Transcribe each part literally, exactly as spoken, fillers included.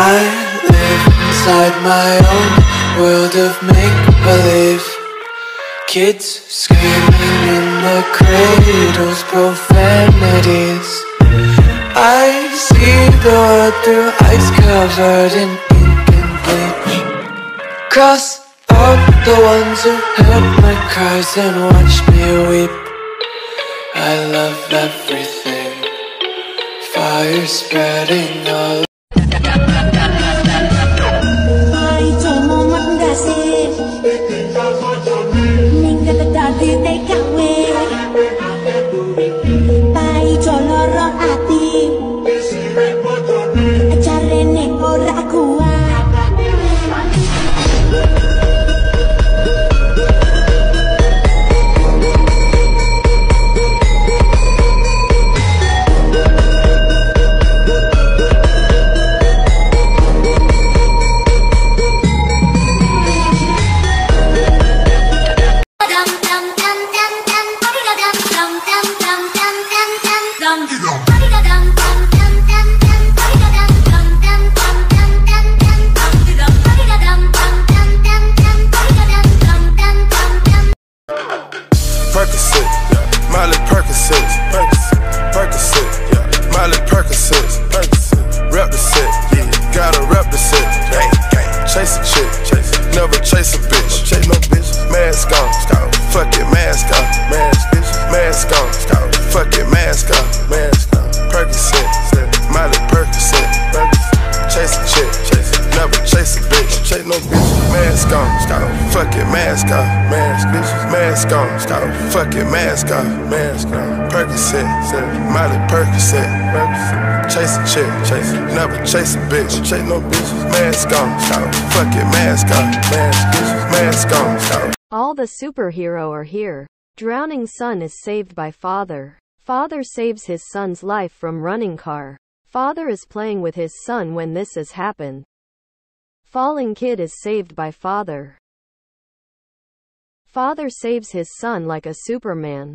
I live inside my own world of make-believe. Kids screaming in the cradles, profanities. I see the world through ice covered in ink and bleach. Cross out the ones who heard my cries and watched me weep. I love everything, fire spreading all. Fucking mask off, mask off. Percocet, Miley Percocet. Chase a chick, chase it. Never chase a bitch. Chase no bitches. Mask on, fucking mask off, mask, mask on. All the superhero are here. Drowning son is saved by father. Father saves his son's life from running car. Father is playing with his son when this has happened. Falling kid is saved by father. Father saves his son like a Superman.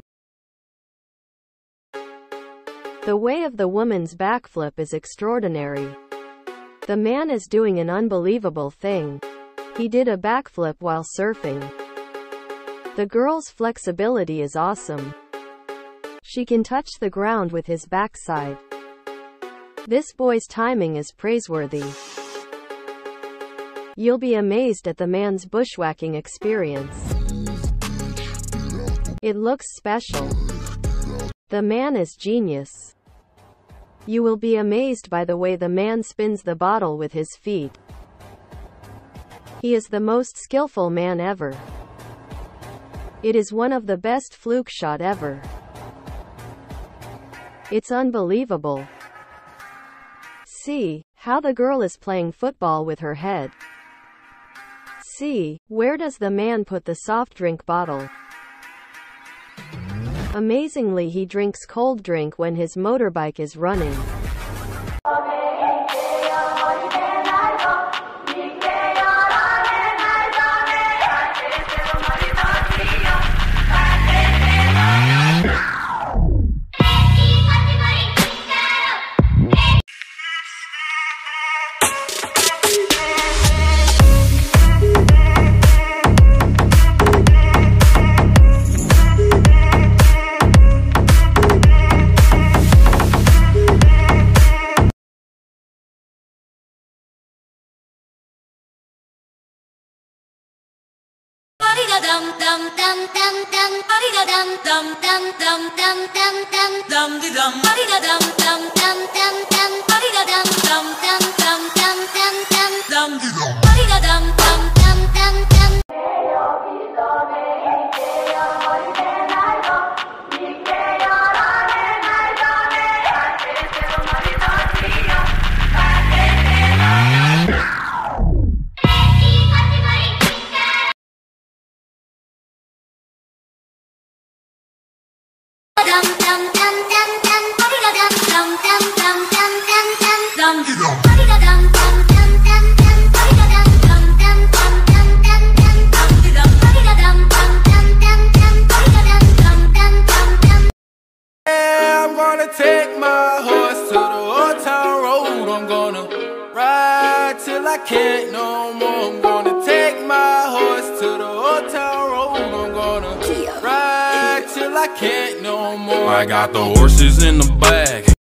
The way of the woman's backflip is extraordinary. The man is doing an unbelievable thing. He did a backflip while surfing. The girl's flexibility is awesome. She can touch the ground with his backside. This boy's timing is praiseworthy. You'll be amazed at the man's bushwhacking experience. It looks special. The man is genius. You will be amazed by the way the man spins the bottle with his feet. He is the most skillful man ever. It is one of the best fluke shot ever. It's unbelievable. See how the girl is playing football with her head. See, where does the man put the soft drink bottle? Amazingly, he drinks cold drink when his motorbike is running. dum dum dum dum dum body da dum dum dum dum dum dum dum dum di dum body da dum dum dum dum dum body da dum dum dum dum dum dum dum dum di dum body da dum dum dum dum dum dum dum dum dum dum body da dum dum dum dum dum dum dum dum di dum body da dum dum dum dum dum body da dum dum dum dum dum dum dum dum di dum body da dum dum dum dum dum body da dum dum dum dum dum. Yeah, I'm gonna take my horse to the old town road. I'm gonna ride ride till I can't no more. I'm gonna take my horse to the old town road. I'm gonna ride till I can't no more. I got the horses in the bag.